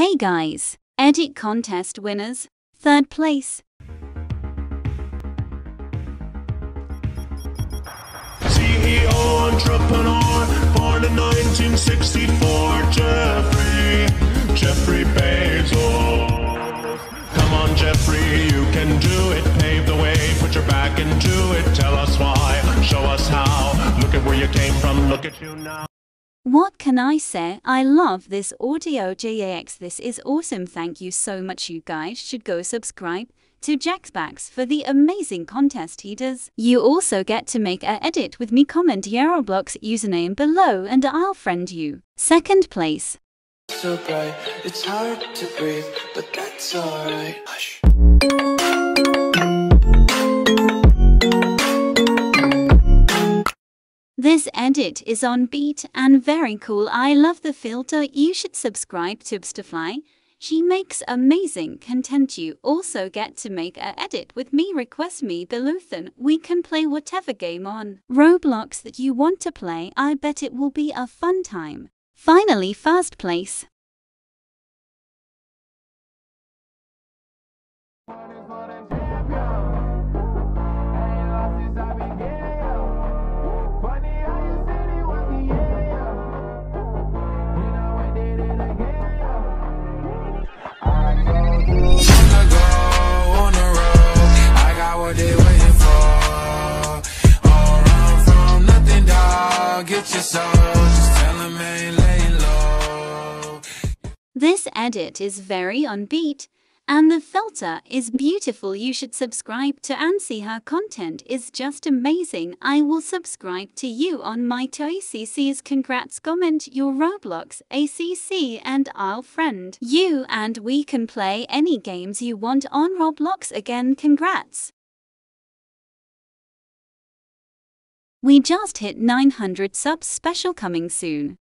Hey guys, edit contest winners, 3rd place. CEO entrepreneur, born in 1964, Jeffrey Bezos. Come on, Jeffrey, you can do it. Pave the way, put your back into it. Tell us why, show us how. Look at where you came from, look at you now. What can I say? I love this audio JAX. This is awesome. Thank you so much. You guys should go subscribe to Jaxbax for the amazing contest he does. You also get to make a edit with me. Comment your Roblox username below and I'll friend you. 2nd place. So bright, it's hard to breathe, but that's alright. Hush. This edit is on beat and very cool. I love the filter. You should subscribe to Bsterfly. She makes amazing content. You also get to make a edit with me. Request me below, then we can play whatever game on Roblox that you want to play. I bet it will be a fun time. Finally, 1st place. This edit is very on beat and the filter is beautiful. You should subscribe to and see her content is just amazing. I will subscribe to you on my ACCs. Congrats. Comment your Roblox ACC and I'll friend you and we can play any games you want on Roblox. Again, congrats. We just hit 900 subs. Special coming soon.